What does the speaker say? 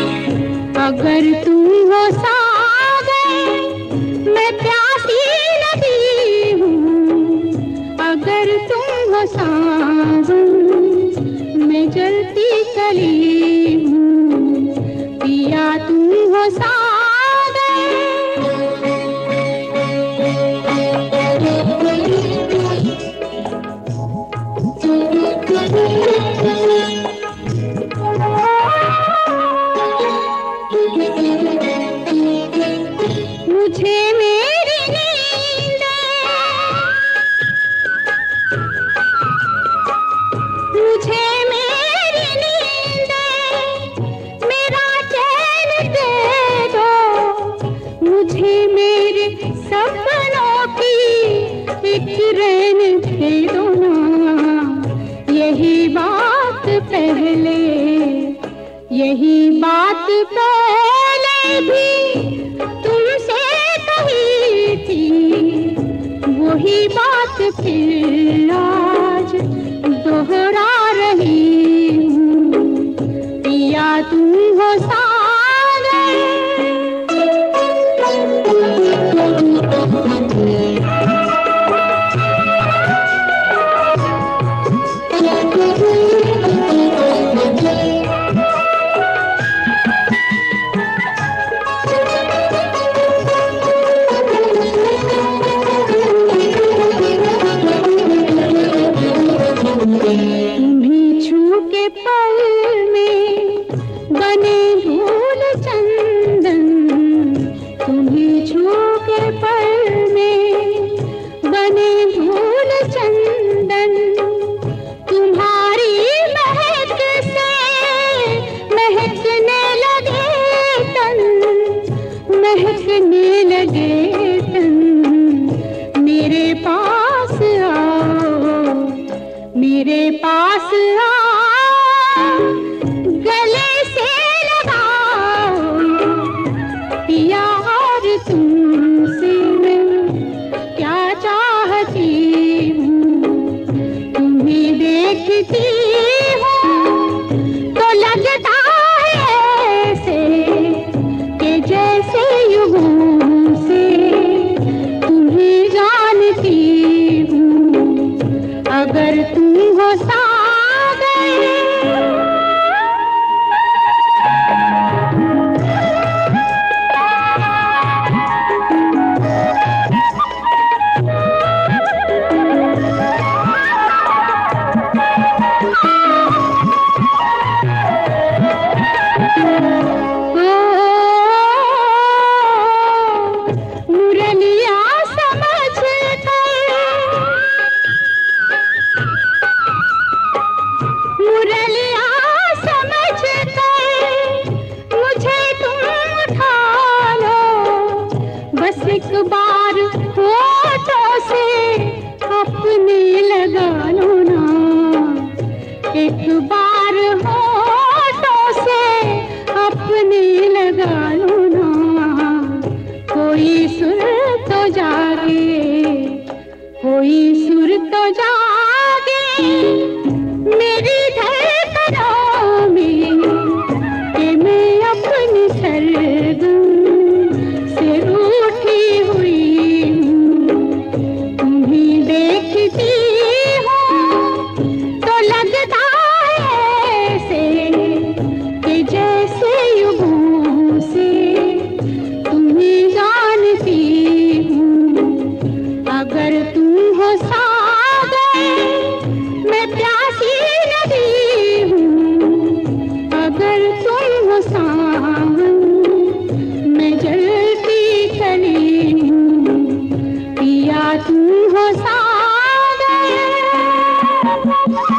अगर तुम हो सागर मैं प्यासी नदी हूँ, अगर तुम हो सावन मैं जलती कली हूँ, पिया तुम हो मुझे मेरी नींद, मुझे मेरी नींद, मेरा चैन दे दो, मुझे मेरे सपनों की एक रैन दे दो ना। यही बात पहले, यही बात पहले भी तुमसे कही थी, वही बात फिर आज दोहरा रही हूँ, पिया तुम हो तुम्हीं छू के पल में बने धूल चंदन, तुम्हीं छू के पल में बने धूल चंदन, तुम्हारी महक से महकने लगे तन, महकने लगे तन। मेरे पास आओ, मेरे पास आओ, गले से लगाओ, पिया और तुमसे मैं क्या चाहती हूँ, तुम्हें देखती हूँ तो लगता है ऐसे कि जैसे युगों से तुम्हें जानती हूँ। अगर तुम हो मुरलिया समझ मुरलिया समझ कर मुझे तुम उठा लो, बस एक बार होठों से अपने लगा लो ना, एक बार होठों से अपने लगा लो ना। कोई सुर तो जागे, कोई सुर तो जागे मेरी धड़कनों में, कि मैं अपनी सरगम से रूठी हुई हूँ, तुम्हें देखती हूँ तो लगता है ऐसे कि जैसे युगों से तुम्हें जानती हूँ। अगर तुम हो सागर मैं प्यासी नदी हूँ, अगर तुम हो सावन मैं जलती कली हूँ, पिया तुम हो सागर।